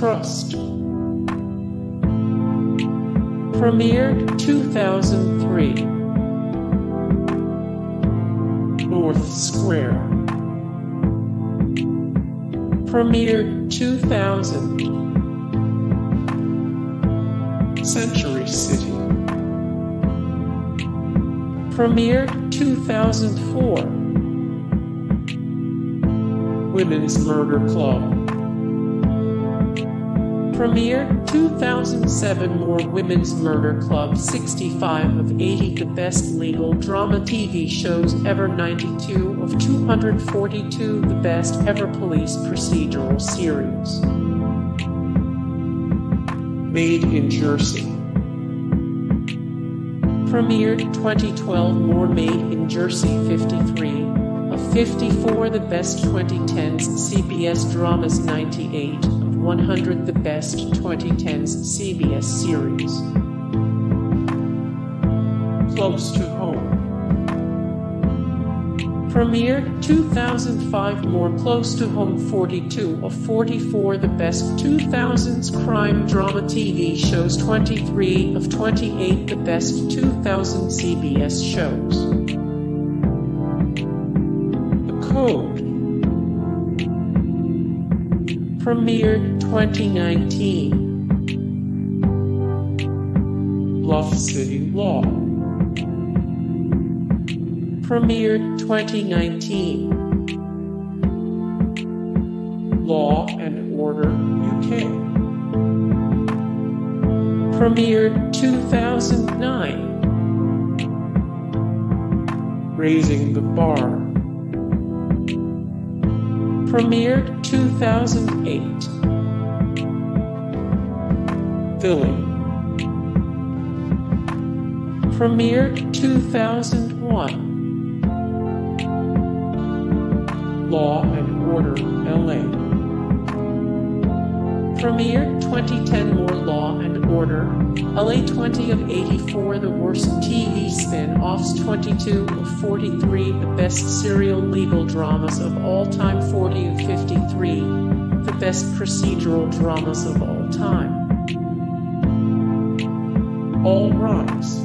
Trust. Premiered 2003. North Square. Premiered 2000. Century City. Premiered 2004. Women's Murder Club. Premiered 2007. More Women's Murder Club. 65 of 80 the best legal drama TV shows ever. 92 of 242 the best ever police procedural series. Made in Jersey. Premiered 2012. More Made in Jersey. 53 of 54 the best 2010s CBS dramas. 98 of 100 the best 2010s CBS series. Close to Home. Premiered 2005. More Close to Home. 42 of 44 the best 2000s crime drama TV shows. 23 of 28 the best 2000 CBS shows. The Code. Premiered 2019. Bluff City Law. Premiered 2019. Law and Order UK. Premiered 2009. Raising the Bar. Premiered 2008. Philly. Premiered 2001. Law and Order LA. Premiered 2010. More Law and Order LA. 20 of 84 the worst TV spin-offs. 22 of 43 the best serial legal dramas of all time. 40 of 53 the best procedural dramas of all time. All Rise.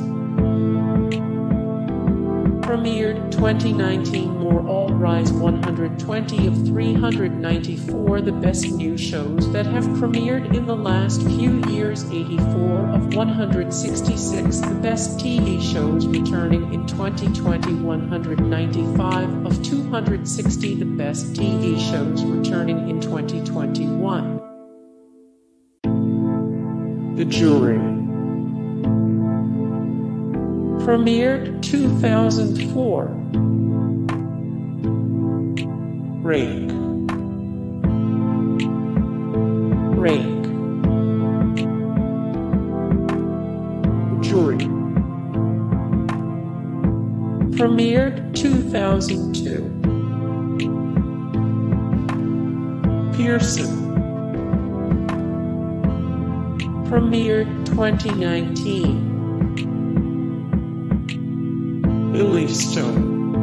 Premiered 2019. More All Rise. 120 of 394 the best new shows that have premiered in the last few years. 84 of 166 the best TV shows returning in 2020. 195 of 260 the best TV shows returning in 2021. The Jury. Premiered 2004. Rake. The Jury. Premiered 2002. Pearson. Premiered 2019. Billystone.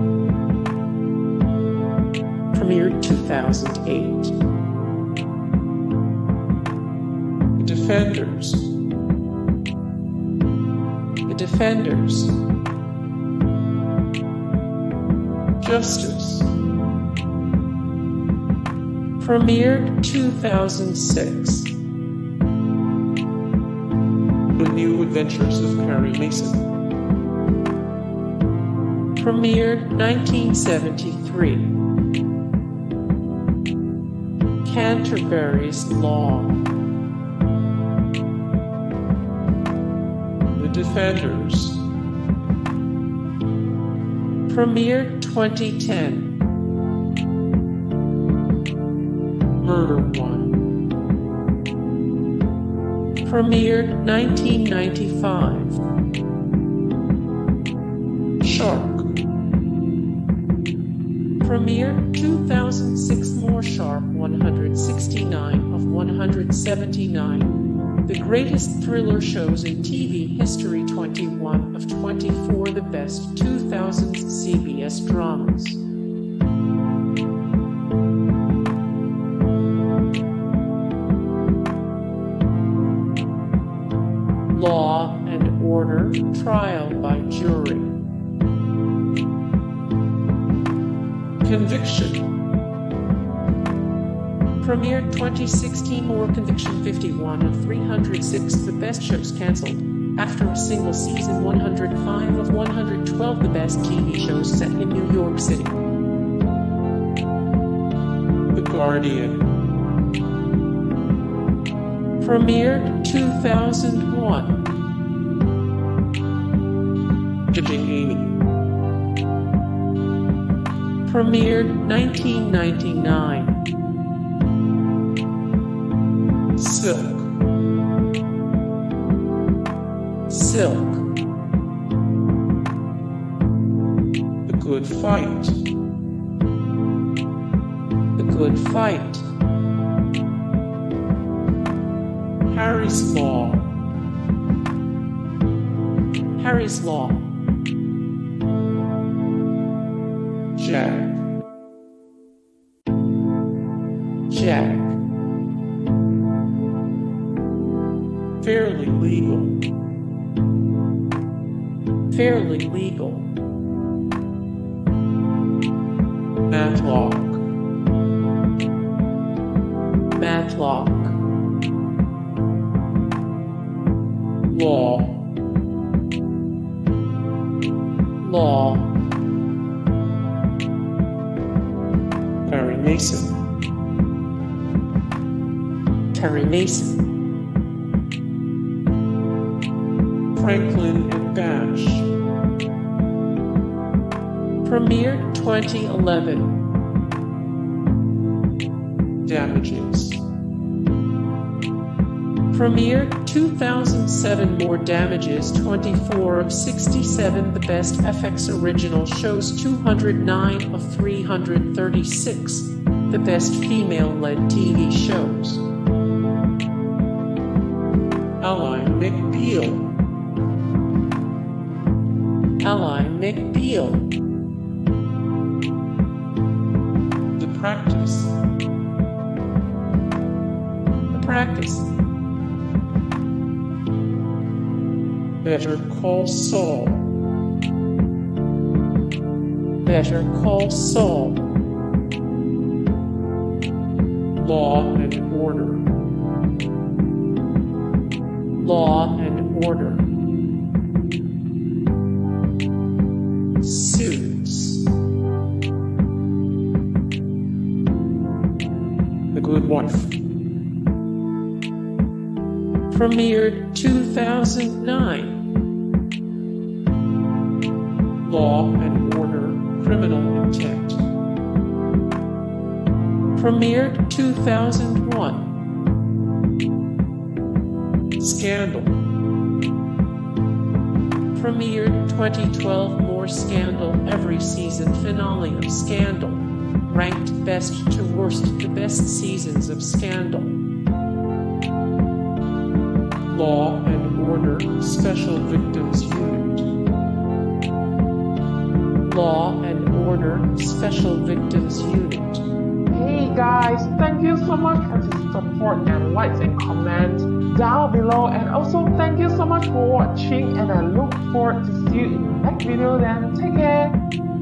Premiered 2008. The Defenders. Justice. Premiered 2006. The New Adventures of Perry Mason. Premiered 1973. Canterbury's Law. The Defenders. Premiered 2010. Murder One. Premiered 1995. Shark. Premiered 2006. More Sharp. 169 of 179 the greatest thriller shows in TV history. 21 of 24 the best 2000s CBS dramas. Murder, Trial by Jury. Conviction. Premiered 2016. More Conviction 51 of 306. The best shows cancelled. After a single season, 105 of 112. The best TV shows set in New York City. The Guardian. Premiered 2001. Judging Amy. Premiered 1999. Silk. Silk. The Good Fight. The Good Fight. Harry's Law. Harry's Law. Jack. Jack. Fairly Legal. Fairly Legal. Matlock. Matlock. Law. Law. Perry Mason. Perry Mason. Franklin and Bash. Premiered 2011. Damages. Premiered 2007. More Damages 24 of 67. The best FX original shows 209 of 336. The best female-led TV shows. Ally McBeal. Ally McBeal. The Practice. The Practice. Better Call Saul. Better Call Saul. Law and Order. Law and Order. Suits. The Good Wife. Premiered 2009. Law and Order, Criminal Intent. Premiered 2001. Scandal. Premiered 2012. More Scandal. Every season finale of Scandal. Ranked best to worst. The best seasons of Scandal. Law and Order, Special Victims Unit. Law and Order, Special Victims Unit. Hey guys, thank you so much for the support and likes and comments down below, and also thank you so much for watching, and I look forward to see you in the next video. Then take care.